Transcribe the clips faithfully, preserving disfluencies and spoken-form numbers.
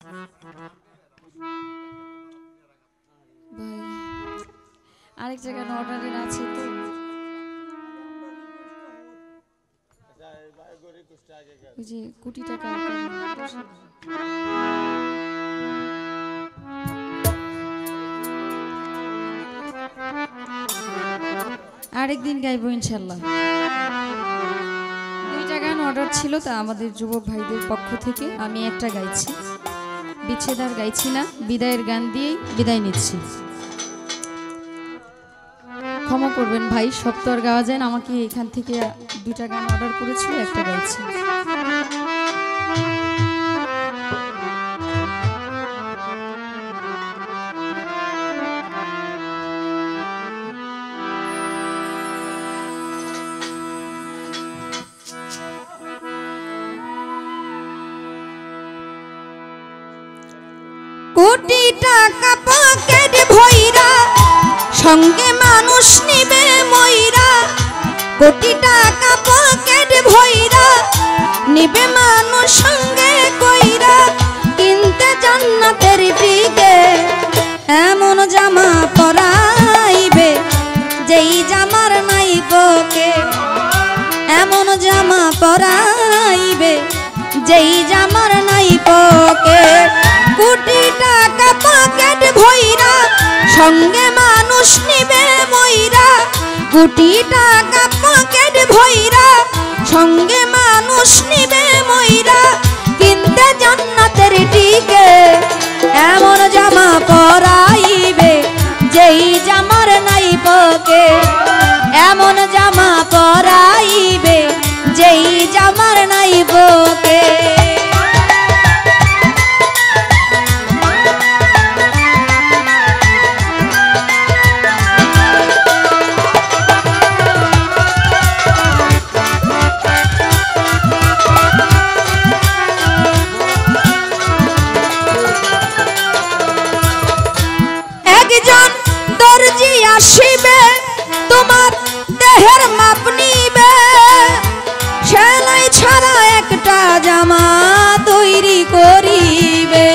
ভাই আরেক জায়গায় অর্ডারের আছে তো ওই যে কোটি টাকা আরেকদিন গাইবো ইনশাল্লাহ। দুইটা গান অর্ডার ছিল তা আমাদের যুবক ভাইদের পক্ষ থেকে আমি একটা গাইছি, বিচ্ছেদ আর গাইছি না, বিদায়ের গান দিয়েই বিদায় নিচ্ছি। ক্ষমা করবেন ভাই, সব তো আর গাওয়া যায় না, আমাকে এখান থেকে দুইটা গান অর্ডার করেছিল, একটা গাইছি। কোটি টাকা পকেট ভইরা সঙ্গে মানুষ নিবে মইরা, কোটি টাকা পকেট ভইরা নিবে মানুষ সঙ্গে কইরা, কিনতে জান্নাতের দিকে এমন জামা পরাইবে যেই জামার নাই পকে, এমন জামা পরাইবে যেই জামার নাই পকে। কোটি টাকা পকেট ভইরা সঙ্গে মানুষ নিবে মইরা, কোটি টাকা পকেট ভইরা সঙ্গে মানুষ নিবে মইরা, কিনতে জান্নাতের টিকে এমন জামা পরাইবে যেই জামার নাই পকে, এমন জামা পরাইবে যেই জামার নাই পকে। আসিবে তোমার দেহের মাপ নিবে, সেলাই ছাড়া একটা জামা তৈরি করিবে,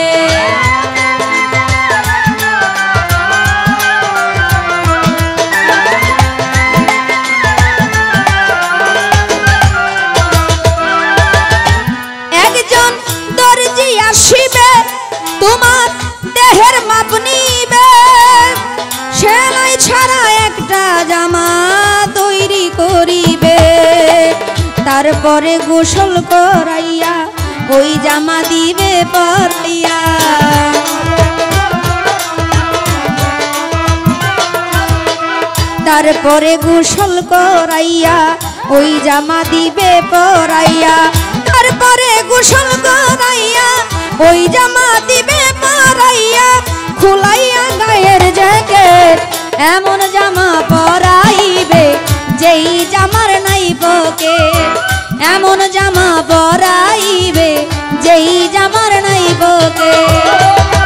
একজন দর্জি আসিবে তোমার দেহের মাপ নিবে, সেলাই ছাড়া একটা জামা তৈরি করিবে, তারপরে গোসল করাইয়া ওই জামা দিবে পরাইয়া, তারপরে গোসল করাইয়া ওই জামা দিবে পরাইয়া, তারপরে গোসল করাইয়া ওই জামা দিবে পরাইয়া, খুলাইয়া গায়ের জ্যাকেট এমন জামা পরাইবে যেই জামার নাই পকেট, এমন জামা পরাইবে যেই জামার নাই পকেট।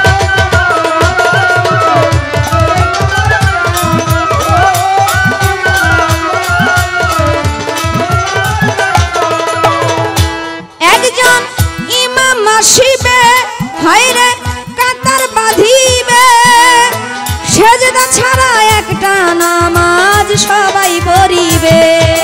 একজন ইমাম আসিবে হায়রে কাতার বাঁধিবে, সেজদা ছাড়া একটা নামাজ সবাই পড়িবে,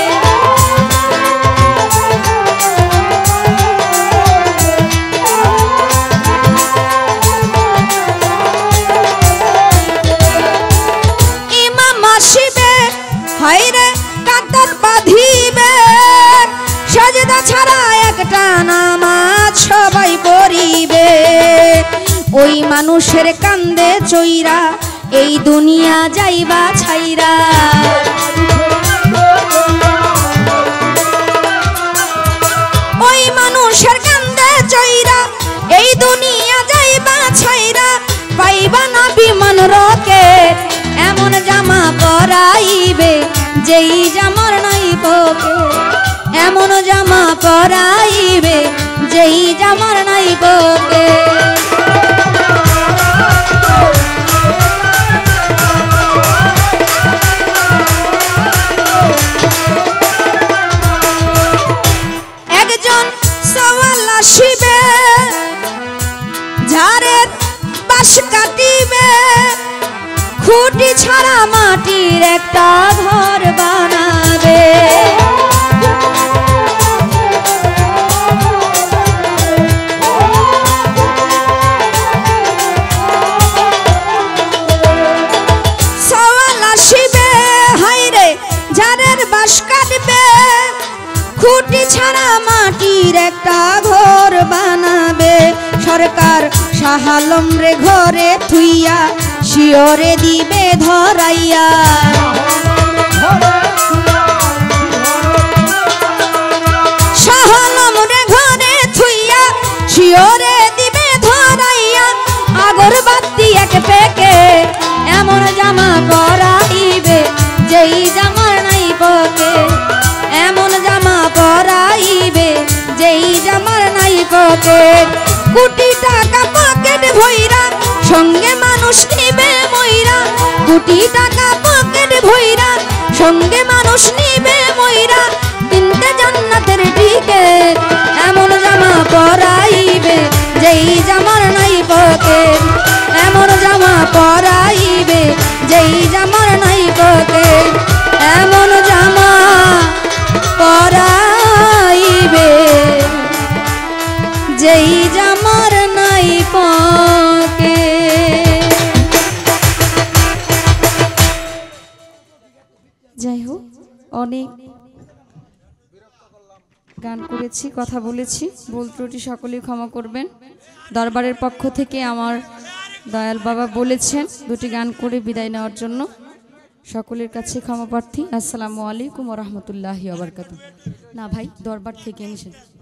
ইমাম আসিবে হায়রে কাতার বাঁধিবে, সেজদা ছাড়া একটা নামাজ সবাই পড়িবে, ওই মানুষের কান্দে চইরা এই দুনিয়া যাইবা ছাইরা, ওই মানুষের কান্দে চইরা এই দুনিয়া যাইবা ছাইরা, পাইবা না বিমান রকেট এমন জামা পরাইবে যেই জামার নাই পকেট, এমন জামা পরাইবে যেই জামার নাই পকেট। একজন সওয়াল আসিবে যার বাঁশ কাটিবে খুঁটি ছাড়া মাটির একটা ঘর বানাবে সওয়াল আসিবে হায়রে যাদের বাঁশ কাটবে খুঁটি ছাড়া মাটির একটা ঘর বানাবে সরকার শাহালম রে ঘরে থুইয়া শিওরে দিবে ধরাইয়া শাহালম রে ঘরে থুইয়া শিওরে দিবে ধরাইয়া আগরবাতি এক পেকে এমন জামা পরাইবে যেই জামার নাই পকে এমন জামা পরাইবে যেই জামার নাই পকে কোটি টাকা পকেট ভইরা সঙ্গে মানুষ নিবে ময়রা কোটি টাকা পকেট ভইরা সঙ্গে মানুষ নিবে ময়রা কিনতে জান্নাতের টিকেট এমন জামা পরাইবে যেই জামার নাই পকেট এমন জামা পরাইবে যেই জামার নাই পকেট এমন জামা পরাইবে যেই জামার নাই পকেট। যাই হোক অনেক গান করেছি কথা বলেছি ভুল ত্রুটি সকলেই ক্ষমা করবেন দরবারের পক্ষ থেকে আমার দয়াল বাবা বলেছেন দুটি গান করে বিদায় নেওয়ার জন্য সকলের কাছে ক্ষমা প্রার্থী আসসালামু আলাইকুম ওয়া রাহমাতুল্লাহি ওয়া বারাকাতুহু না ভাই দরবার থেকে এনেছেন।